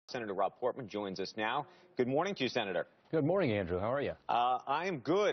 Senator Rob Portman joins us now. Good morning to you, Senator. Good morning, Andrew. How are you? I am good,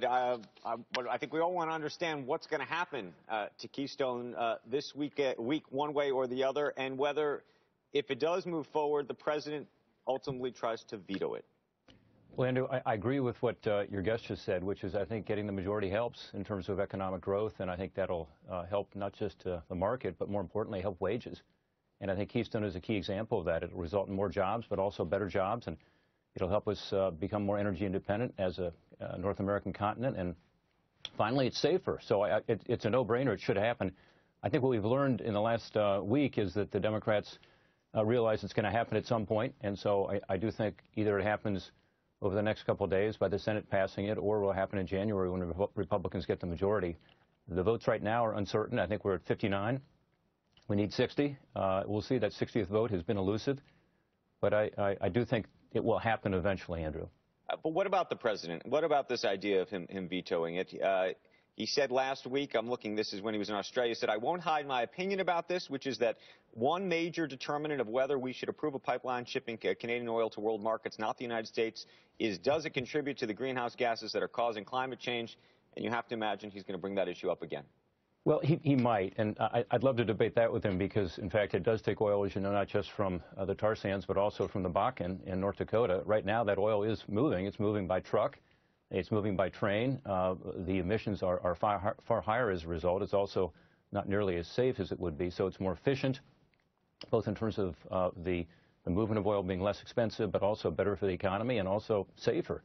but I think we all want to understand what's going to happen to Keystone this week one way or the other, and whether, if it does move forward, the president ultimately tries to veto it. Well, Andrew, I agree with what your guest just said, which is I think getting the majority helps in terms of economic growth, and I think that'll help not just the market, but more importantly, help wages. And I think Keystone is a key example of that. It'll result in more jobs, but also better jobs, and it'll help us become more energy independent as a North American continent. And finally, it's safer. So it's a no-brainer. It should happen. I think what we've learned in the last week is that the Democrats realize it's going to happen at some point. And so I do think either it happens over the next couple of days by the Senate passing it, or it will happen in January when the Republicans get the majority. The votes right now are uncertain. I think we're at 59. We need 60. We'll see. That 60th vote has been elusive. But I do think it will happen eventually, Andrew. But what about the president? What about this idea of him vetoing it? He said last week, this is when he was in Australia, he said, "I won't hide my opinion about this," which is that one major determinant of whether we should approve a pipeline shipping Canadian oil to world markets, not the United States, is does it contribute to the greenhouse gases that are causing climate change? And you have to imagine he's going to bring that issue up again. Well, he might, and I'd love to debate that with him because, in fact, it does take oil, as you know, not just from the tar sands, but also from the Bakken in North Dakota. Right now, that oil is moving. It's moving by truck. It's moving by train. The emissions are far higher as a result. It's also not nearly as safe as it would be, so it's more efficient, both in terms of the movement of oil being less expensive, but also better for the economy and also safer.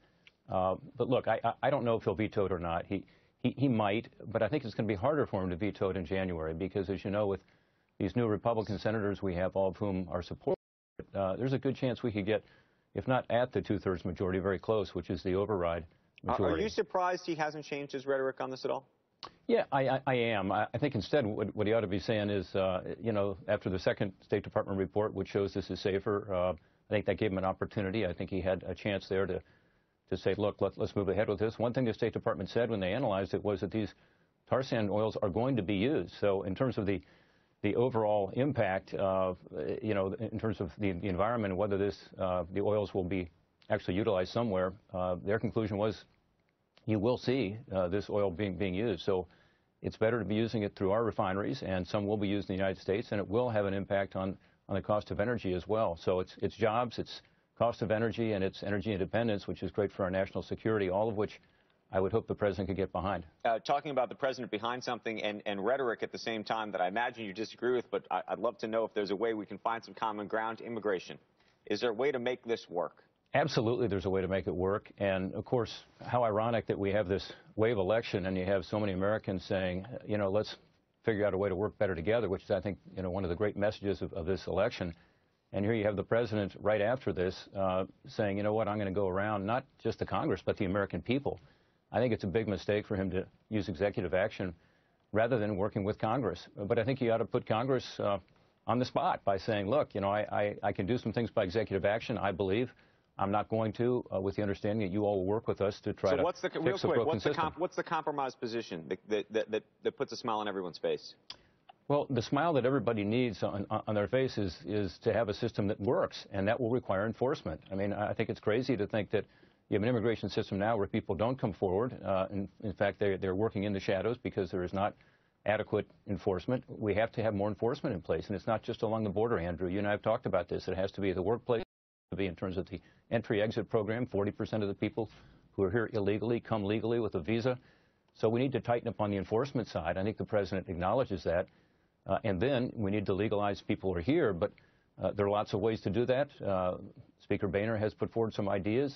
But look, I don't know if he'll veto it or not. He might, but I think it's going to be harder for him to veto it in January because, as you know, with these new Republican senators we have, all of whom are supportive, there's a good chance we could get, if not at the two-thirds majority, very close, which is the override majority. Are you surprised he hasn't changed his rhetoric on this at all? Yeah, I am. I think instead what he ought to be saying is, you know, after the second State Department report, which shows this is safer, I think that gave him an opportunity. I think he had a chance there to say, look, let's move ahead with this. One thing the State Department said when they analyzed it was that these tar sand oils are going to be used. So in terms of the overall impact, you know, in terms of the environment and whether the oils will be actually utilized somewhere, their conclusion was you will see this oil being used. So it's better to be using it through our refineries, and some will be used in the United States, and it will have an impact on the cost of energy as well. So it's jobs, it's cost of energy, and its energy independence, which is great for our national security, all of which I would hope the president could get behind. Talking about the president behind something and rhetoric at the same time that I imagine you disagree with, but I'd love to know if there's a way we can find some common ground. Immigration. Is there a way to make this work? Absolutely, there's a way to make it work. And, of course, how ironic that we have this wave election and you have so many Americans saying, you know, let's figure out a way to work better together, which is, I think, you know, one of the great messages of this election. And here you have the president right after this saying, you know what, I'm going to go around not just the Congress, but the American people. I think it's a big mistake for him to use executive action rather than working with Congress. But I think he ought to put Congress on the spot by saying, look, you know, I can do some things by executive action, I believe. I'm not going to, with the understanding that you all will work with us to try to fix a broken system. What's the compromise position that puts a smile on everyone's face? Well, the smile that everybody needs on their face is to have a system that works, and that will require enforcement. I mean, I think it's crazy to think that you have an immigration system now where people don't come forward. In fact, they're working in the shadows because there is not adequate enforcement. We have to have more enforcement in place, and it's not just along the border, Andrew. You and I have talked about this. It has to be at the workplace, to be in terms of the entry-exit program. 40% of the people who are here illegally come legally with a visa. So we need to tighten up on the enforcement side. I think the president acknowledges that. And then we need to legalize people who are here, but there are lots of ways to do that. Speaker Boehner has put forward some ideas.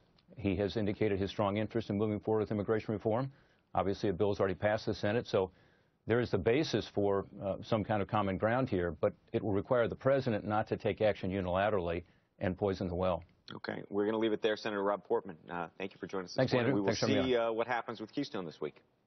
He has indicated his strong interest in moving forward with immigration reform. Obviously, a bill has already passed the Senate, so there is the basis for some kind of common ground here, but it will require the president not to take action unilaterally and poison the well. Okay, we're going to leave it there. Senator Rob Portman, thank you for joining us. Thanks, Andrew. We will see what happens with Keystone this week.